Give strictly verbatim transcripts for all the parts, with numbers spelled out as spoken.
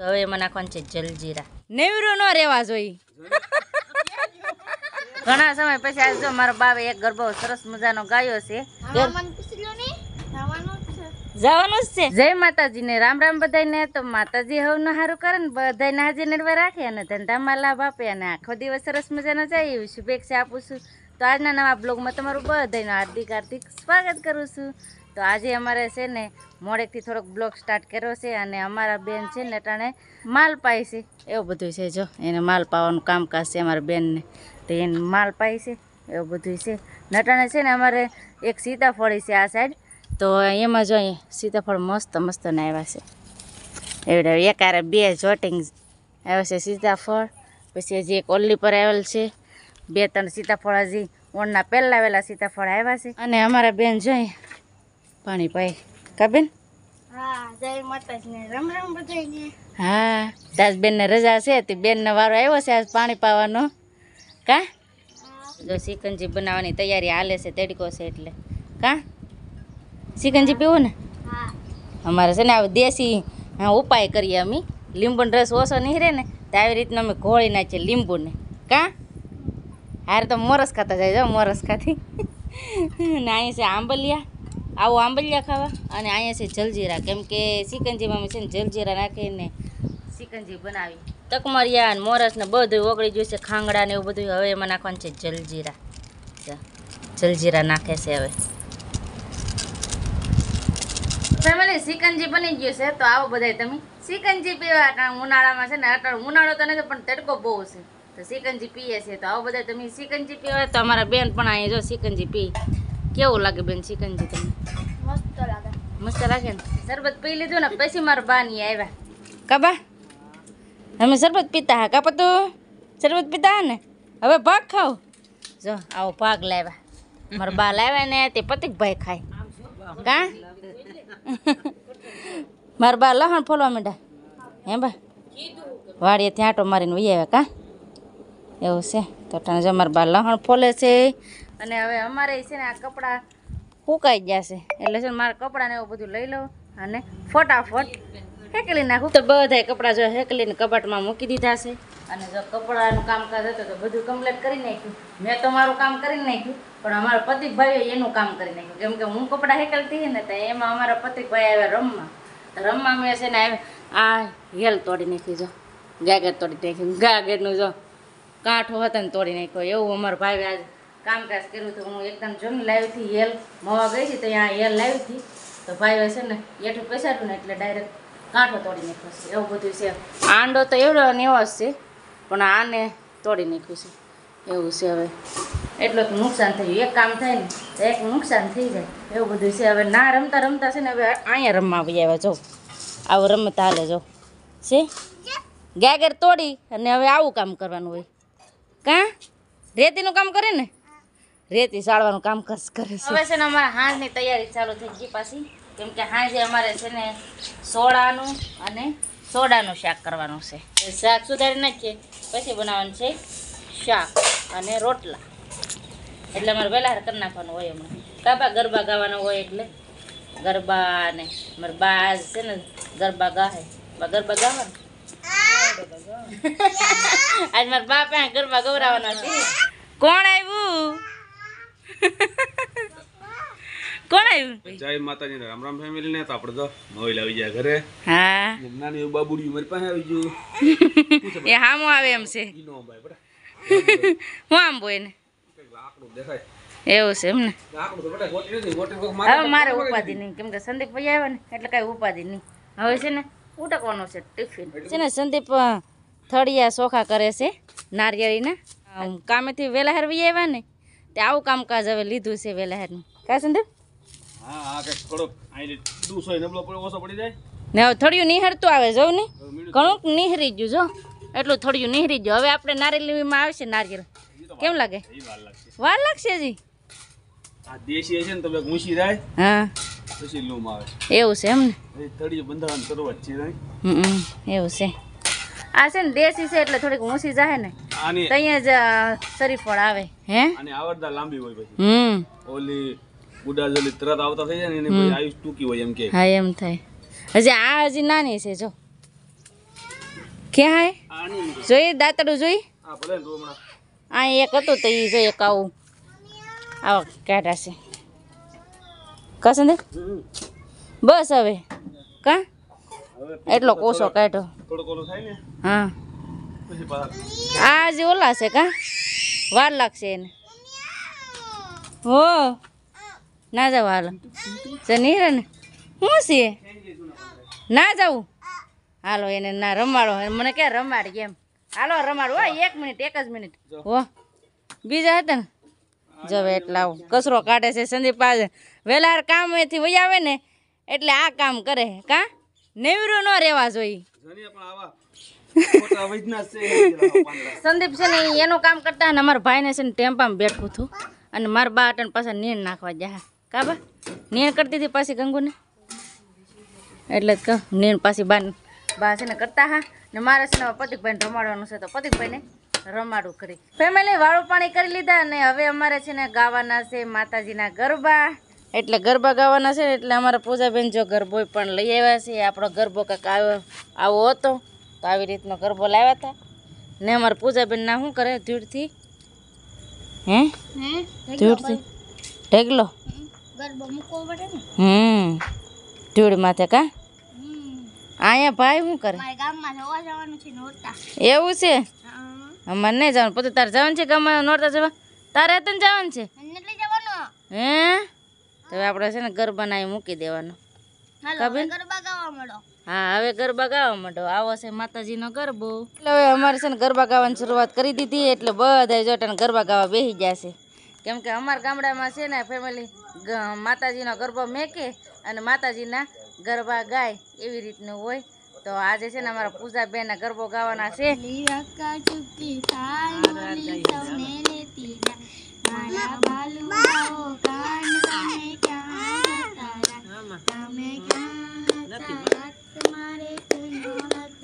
હવે એમાં નાખવાનું છે જલજીરા. નેવરું ન રહેવા જોઈએ. ઘણા સમય પછી આજ જો મારા બાવે એક ગરબો સરસ મજાનો ગાયો છે. જવાનું જ છે. જય માતાજી ને રામ રામ બધાને. તો માતાજી હવનું સારું કરે ને બધાને હાજર નડવા રાખે અને ધંધામાં લાભ આપે અને આખો દિવસ સરસ મજાનો જાય એવી શુભેચ્છા આપું છું. તો આજના નવા બ્લોગમાં તમારું બધાનું હાર્દિક હાર્દિક સ્વાગત કરું છું. તો આજે અમારે છે ને મોડેકથી થોડોક બ્લોગ સ્ટાર્ટ કર્યો છે અને અમારા બેન છે ને ટાણે માલ પાય છે એવું બધું છે. જો એને માલ પાવાનું કામકાજ છે અમારા બેનને, તો એને માલ પાય છે એવું બધું છે. નટાણે છે ને અમારે એક સીતાફળી છે આ સાઈડ, તો એમાં જો અહીંયા સીતાફળ મસ્ત મસ્ત ને આવ્યા છે. એવડે એકારે બે જોટિંગ આવ્યા છે સીતાફળ. પછી હજી એક ઓલ્લી પર આવેલ છે. બે ત્રણ સીતાફળ હજી ઓણના પહેલાં આવેલા સીતાફળ આવ્યા છે. અને અમારા બેન જોઈ પાણી પાય કા બેન? હા, જય માતાજી રામ રામ બધાને. હા, તાજ બેનને રજા છે તે બેનનો વારો આવ્યો છે આજ પાણી પાવાનો. કા જો સિકંજી બનાવવાની તૈયારી હાલે છે, તડકો છે એટલે. કા સિકંજી પીવું ને? હા. અમારે છે ને આ દેશી ઉપાય કરીએ અમે. લીંબુનો રસ ઓછો નીકળે ને તો આવી રીતના અમે ઘોળી નાખીએ લીંબુને. કા હારે તો મોરસ ખાતા જાય. જો મોરસ ખાતી ને અહીંયા છે આંબલિયા. આવો આંબલિયા ખાવા. અને અહીંયા છે જલજીરા, કેમ કે સિકંજીમાં અમે છે ને જલજીરા નાખીને સિકંજી બનાવી. તકમરિયા ને મોરસ ને બધું ઓગળી ગયું છે, ખાંગડા ને એવું બધું. હવે એમાં નાખવાનું છે જલજીરા. જલજીરા નાખે છે હવે. ફેમિલી સિકંજી બની ગયું છે, તો આવો બધાય તમે સિકંજી પીવા. કારણ ઉનાળામાં છે ને અટાણ ઉનાળો તો નથી પણ તડકો બહુ છે, તો સિકંજી પીએ છે. તો આવો બધા તમે સિકંજી પીવા. તો અમારા બેન પણ અહીંયા જો સિકંજી પી. કેવું લાગે બેન સિકંજી તમને? મસ્ત લાગે. મસ્ત લાગે ને. શરબત પી લીધું ને પછી મારા બા ની આવ્યા. કાબા અમે શરબત પીતા હા. કાપા તું શરબત પીતા હા ને, હવે ભાગ ખાવ. જો આવો ભાગ લાવ્યા મારા બા લાવ્યા ને તે પતિકભાઈ ખાય. કા મારા બા લહણ ફોલવા માંડ્યા હે બા વાડીએ ત્યાં આટો મારીને વહી આવ્યા. કા એવું છે. તો તને જો મારા બા લહણ ફોલે છે. અને હવે અમારે છે ને આ કપડાં સુકાઈ ગયા છે એટલે છે ને મારા કપડાને એવું બધું લઈ લઉં અને ફટાફટ હેકલી નાખું. તો બધાય કપડાં જો હેકલીને કબાટમાં મૂકી દીધા છે. અને જો કપડાનું કામકાજ હતું તો બધું કમ્પ્લીટ કરી નાખ્યું. મેં તો મારું કામ કરી નાખ્યું, પણ અમારા પતિકભાઈએ એનું કામ કરી નાખ્યું. કેમ કે હું કપડાં હેકલતી ને તો એમાં અમારા પતિકભાઈ આવ્યા રમવા. તો રમવા મેં છે ને આ હેલ તોડી નાખી. જો ગાગર તોડી નાખ્યું. ગાગરનું જો કાંઠો હતા ને તોડી નાખ્યો. એવું અમારા ભાઈ આજે કામકાજ કર્યું હતું. હું એકદમ જૂની લાવી હતી હેલ, મવા ગઈ હતી તો અહીંયા હેલ લાવી હતી. તો ભાઈઓ છે ને એઠું પેસાડું ને એટલે ડાયરેક્ટ કાંઠો તોડી નાખ્યો છે. એવું બધું છે. આંડો તો એવડો ને એવો જ છે, પણ આને તોડી નાખ્યું છે. એવું છે. હવે એટલું નુકસાન થયું. એક કામ થાય ને તો એક નુકસાન થઈ જાય એવું બધું છે. હવે ના રમતા રમતા છે ને હવે અહીંયા રમવા આવી આવ્યા. જો આવું રમતા હાલે. જો છે ગાગર તોડી અને હવે આવું કામ કરવાનું હોય. કાં રેતીનું કામ કરે ને, રેતી સાળવાનું કામ કરે છે. હવે છે ને અમારા હાંજની તૈયારી ચાલુ થઈ ગઈ પાછી. કેમ કે હાંજે અમારે છે ને સોડાનું અને સોડાનું શાક કરવાનું છે. શાક સુધારી નાખીએ પછી બનાવવાનું છે શાક અને રોટલા. એટલે અમારે વહેલા કરી નાખવાનું હોય. હમણાં કાબા ગરબા ગાવાનો હોય એટલે ગરબા ને મારા બા છે ને ગરબા ગાહે. ગરબા ગાવાનું આજ મારા બા પાસે ગરબા ગવરાવાના છે. કોણ આવ્યું? કોણ આવ્યું? જય માતાજી રામ રામ ફેમિલી ને. તો આપણે તો મોબાઈલ આવી જાય ઘરે. હા નાની બાબુડી મારી પાસે આવી ગયું. એ હામો આવે એમ છે. ઈનો ભાઈ બડા હું આમ બોય ને લાકડું દેખાય એવું છે એમ ને. લાકડું તો બડા ગોટી નથી. ગોટી કોક હવે મારે ઉપાધિ નહીં, કેમ કે સંદીપ ભાઈ આવ્યા ને એટલે કાંઈ ઉપાધિ નહીં. હવે છે ને ઉટકવાનું છે ટિફિન. છે ને સંદીપ થળિયા ચોખા કરે છે નારિયેળીના. કામેથી વહેલા હાર વી આવ્યા ને તે આવું કામકાજ હવે લીધું છે વહેલા હારનું. કા સંદીપ? હા હા કે થોડોક આઈ દૂસો નબળો પડે ઓછો પડી જાય ને હવે થોડું નિહરતું આવે. જવું ને ઘણુંક નિહરી ગયું. જો એટલું થોડું નિહરી ગયું. હવે આપણે નારિયેળીમાં આવશે નારિયેળ. કેમ લાગે? વાર લાગશે હજી. આ દેશી છે ને તો ઊંચી જાય. હા પછી લૂમ આવે. એવું છે એમ ને. એ તળિયે બંધાવાનું શરૂઆત છે નહીં. હમ એવું છે. આ છે ને દેશી છે એટલે થોડીક ઊંચી જાય ને આની તો અહીંયા જ શરીફળ આવે. હે આની આવડતા લાંબી હોય પછી. હમ ઓલી બુડા જોલી તરત આવતા થઈ જાય ને એને પછી આયુષ ટૂંકી હોય એમ કે. હા એમ થાય. હજી આ હજી નાની છે. જો ક્યાં હે આની જોઈ દાંતડું જોઈ આ ભલે ને તું હમણાં આ એક હતું તો એ જોઈએ આવું આવા કાઢા છે કસંદ બસ હવે કા હવે એટલો કોસો કાઢ્યો થોડુંક ઓલું થાય ને હા પછી પાછા આ જે ઓલા છે કા વાર લાગશે એને હો ના જાવ હાલ જનીર ને શું છે ના જાવું હાલો એને ના રમાડો મને ક્યાં રમાડ કેમ હાલો રમાડો હો એક મિનિટ એક જ મિનિટ હો બીજા હતા ને જવે એટલે આવું કચરો કાઢે છે સંદીપ પાસે વેલાર કામેથી વહી આવે ને એટલે આ કામ કરે કા નેવરું ન રહેવા જોઈએ જનીએ પણ આવા ખોટા વૈજ્ઞાસ છે એ પાંદડા. સંદીપ છે ને ઈ એનું કામ કરતા અને અમારા ભાઈને છે ને ટેમ્પામાં બેઠું હતું અને મારા બા અટન પાછા નીણ નાખવા જા કા બા નીણ કરતી હતી પાછી ગંગુને એટલે જ કહું નીણ પાછી બા બા છે ને કરતા હા ને મારે છે ને પતિકભાઈને રમાડવાનું છે તો પતિકભાઈને રમાડું કરી ફેમિલી વાળું પાણી કરી લીધા અને હવે અમારે છે ને ગાવાના છે માતાજીના ગરબા એટલે ગરબા ગાવાના છે ને એટલે અમારા પૂજાબેન જો ગરબો પણ લઈ આવ્યા છે આપણો ગરબો કાંઈક આવ્યો આવો હતો તો આવી રીતનો ગરબો લાવ્યા હતા ને અમારા પૂજાબેન ના શું કરે ધૂળથી હે હે ધૂળથી ઢેગલો ગરબો મૂકવો પડે ને હમ ધૂળ માથે કા હમ અહીંયા ભાઈ શું કરે મારા ગામમાં જવા જવાનું છે નોરતા એવું છે હા અમારે નહીં જવાનું પછી તારે જવાનું છે ગામમાં નોરતા જવા તારે હતું ને જવાનું છે અને લઈ જવાનું હે તો હવે આપણે છે ને ગરબા ના મૂકી દેવાનો હાલો હવે ગરબા ગાવા મળો હા હવે ગરબા ગાવા માંડો આવો છે માતાજીનો ગરબો એટલે હવે અમારે છે ને ગરબા ગાવાની શરૂઆત કરી દીધી એટલે બધા જોટાને ગરબા ગાવા બેસી જશે કેમ કે અમારા ગામડામાં છે ને ફેમિલી માતાજીનો ગરબો મેકે અને માતાજીના ગરબા ગાય એવી રીતનું હોય તો આજે છે ને અમારા પૂજાબેનના ગરબો ગાવાના છે લીવાકા ચૂપી થાય મોલી સૌને લેતી જાય મારા બાલુઓ કાન તમે ક્યાં તારા તમે ક્યાં તારા તમારે કોઈનો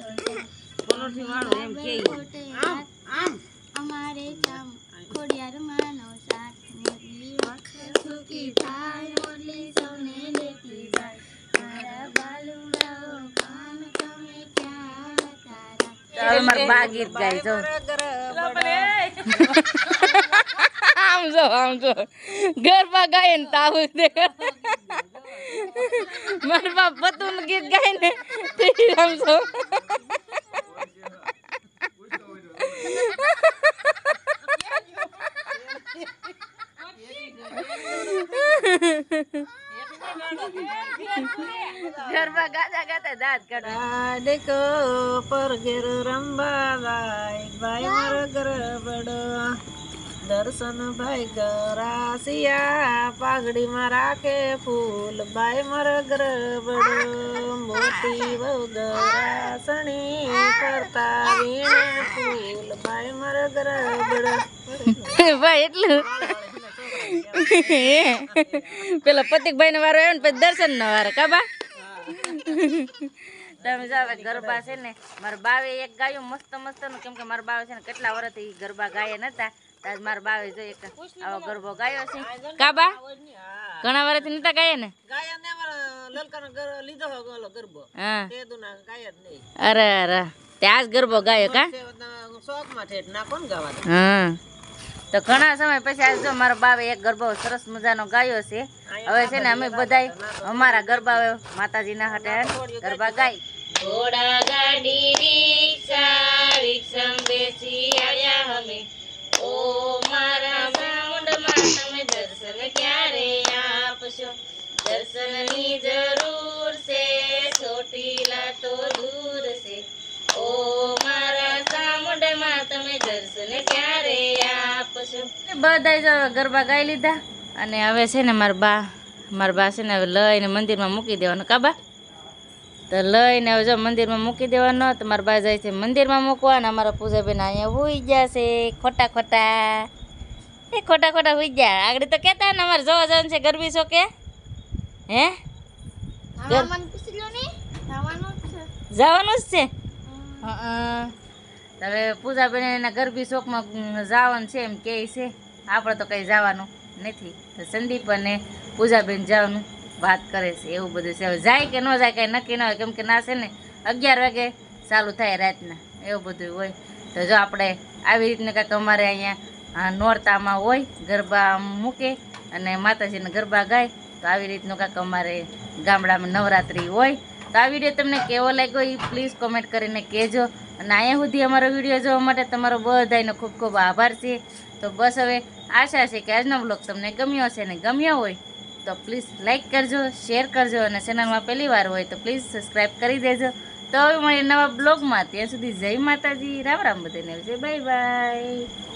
નતો આમ આમ અમારે કામ ખોડિયાર માનો સાથ મોલી વાકા ચૂપી થાય મોલી સૌને લેતી જાય મારા બાલુઓ કાન તમે ક્યાં તારા હવે મારા બા ગીત ગાય જો આમ જો આમ જો ગરબા ગાય ને તાવું દે મારા બાપ પતું ગીત ગાય ને તે આમ જો ગરબા ગાતા ગાતા દાંત કાઢે દેખો પર ઘેર રંબા ભાઈ ભાઈ મારો ગરબડો દર્શન ભાઈ ગરાસિયા પાઘડીમાં રાખે ફૂલ ભાઈ મારો ગરબડો મોટી બહુ ગરાસણી કરતા વીણે ફૂલ ભાઈ મારો ગરબડો ભાઈ એટલું પેલા પતિકભાઈ નો વારો આવ્યો ને પછી દર્શન નો વારો કાબા તમે જાવ ગરબા છે ને મારા બાવે એક ગાયું મસ્ત મસ્ત નું કેમ કે મારા બાવે છે ને કેટલા વર્ષથી ગરબા ગાયા નતા આજ મારા બાવે જો એક આવો ગરબો ગાયો છે કાબા ઘણા વર્ષથી નતા ગાયા ને ગાયા ને અમારા લલકાનો ગર લીધો હો ગોલો ગરબો હા તે દુના ગાયા જ નહીં અરે અરે તે આજ ગરબો ગાયો કા શોખ માં ઠેઠ ના કોણ ગાવા દે હા તો ઘણા સમય પછી આજ જો મારા બાવે એક ગરબો સરસ મજાનો ગાયો છે હવે છે ને અમે બધાય અમારા ગરબા માતાજીના હાટે ગરબા ગાય ઘોડા ગાડી રિક્ષા રિક્ષામાં બેસી આવ્યા અમે ઓ મારા સાઉન્ડમાં તમે દર્શન ક્યારે આપશો દર્શનની જરૂર છે ચોટીલા તો દૂર છે ઓ મારા સાઉન્ડમાં તમે દર્શન ક્યારે આપશો બધાય જો ગરબા ગાઈ લીધા અને હવે છે ને મારા બા મારા બા છે ને હવે લઈને મંદિરમાં મૂકી દેવાનો કાબા તો લઈને હવે જો મંદિરમાં મૂકી દેવાનો તો મારા બા જાય છે મંદિરમાં મૂકવા અને અમારા પૂજાબેન અહીંયા હોઈ જશે ખોટા ખોટા એ ખોટા ખોટા હોઈ ગયા આગળ તો કહેતા ને અમારે જોવા જવાનું છે ગરબી શો કે હે હવામાન પૂછી લો ને જવાનું જ છે જવાનું જ છે હા હવે પૂજાબેન એના ગરબી શોખમાં જવાનું છે એમ કહે છે આપણે તો કંઈ જવાનું નથી તો સંદીપ અને પૂજાબેન જવાનું વાત કરે છે એવું બધું છે હવે જાય કે ન જાય કાંઈ નક્કી ના હોય કેમ કે ના છે ને અગિયાર વાગે ચાલુ થાય રાતના એવું બધું હોય. તો જો આપણે આવી રીતના કાંઈક અમારે અહીંયા નોરતામાં હોય, ગરબા મૂકે અને માતાજીને ગરબા ગાય. તો આવી રીતનું કાંઈક અમારે ગામડામાં નવરાત્રિ હોય. તો આ વિડીયો તમને કેવો લાગ્યો એ પ્લીઝ કોમેન્ટ કરીને કહેજો. અને અહીંયા સુધી અમારો વિડીયો જોવા માટે તમારો બધાનો ખૂબ ખૂબ આભાર છે. તો બસ હવે આશા છે કે આજનો બ્લોગ તમને ગમ્યો હશે, ને ગમ્યો હોય તો પ્લીઝ લાઇક કરજો, શેર કરજો, અને ચેનલમાં પહેલી વાર હોય તો પ્લીઝ સબસ્ક્રાઈબ કરી દેજો. તો હવે મળીએ નવા બ્લોગમાં. ત્યાં સુધી જય માતાજી, રામ રામ બધાને, બાય બાય.